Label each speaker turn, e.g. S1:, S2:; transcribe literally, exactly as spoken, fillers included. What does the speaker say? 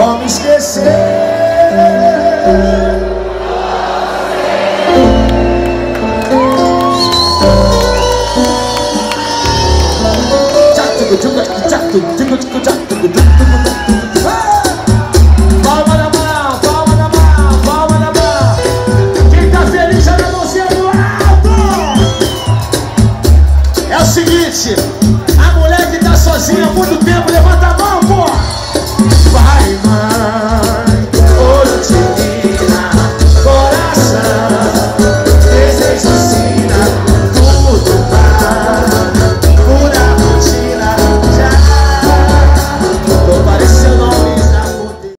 S1: Como esquecer? Palma na mão, palma na mão, palma na mão. Quem tá feliz, joga a mãozinha no alto. É o seguinte.